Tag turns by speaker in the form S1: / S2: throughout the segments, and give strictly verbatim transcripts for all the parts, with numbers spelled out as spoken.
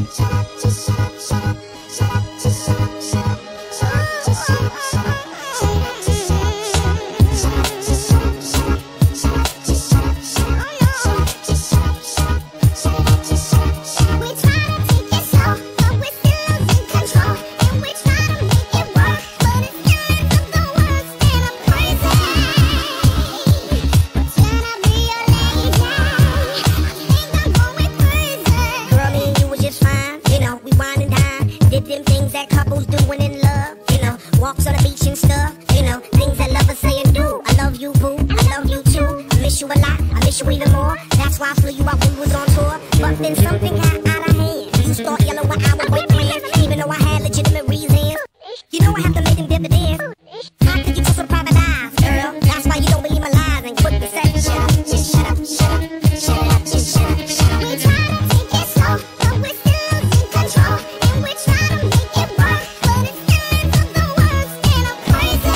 S1: Them things that couples doing in love, you know, walks on the beach and stuff, you know, things that lovers say and do. I love you, boo, I love you too. I miss you a lot, I miss you even more. That's why I flew you out when we was on tour. But then something got out of hand. You start yelling when I was boyfriend, even though I had legitimate reasons. You know I have to make them dividends. How could you just private eyes, girl? That's why you don't believe my lies and quit the sex. Shut up, just shut up, shut up, shut up, just shut up, shut up. We try to take it slow, but we're still losing control. And we're trying to make it work, but it's feelings of the worst, and I'm crazy.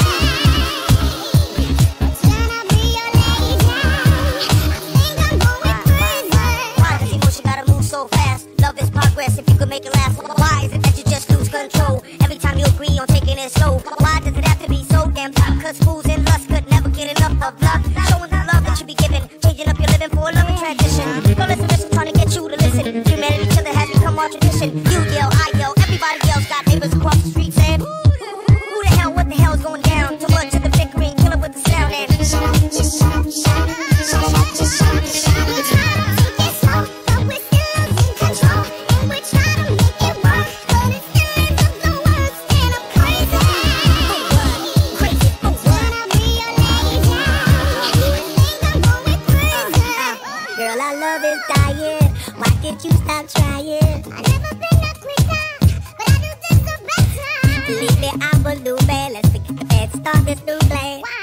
S1: Trying to be your lady. I think I'm going crazy. Why does emotion gotta move so fast? Love is progress if you could make it last. Why is it that you just lose control every time you agree on taking it slow? Why does it have to be so damn tough? Cause fools and lust could never get enough of love. Showing the love that you be giving, changing up your living for a loving tradition. Go listen, listen, trying to get you to listen. Humanity, each other has become our tradition. You yell, I yell, everybody else got neighbors across the street saying, who the hell, what the hell's going down? Too much of the bickering, kill it with the sound and shut up, just shut up, shut up, shut up, just shut up, shut up. We try to take it slow, but we're still losing control. And we're trying to make it work, but it's feelings of the worst, and I'm crazy. Crazy, oh what? Trying to be your lady. I think I'm going crazy. Girl, our love is dying. Why did you stop trying? I never been a quitter, but I do this the best time. Lately I'm a new man. Let's forget the bad, start this new plan.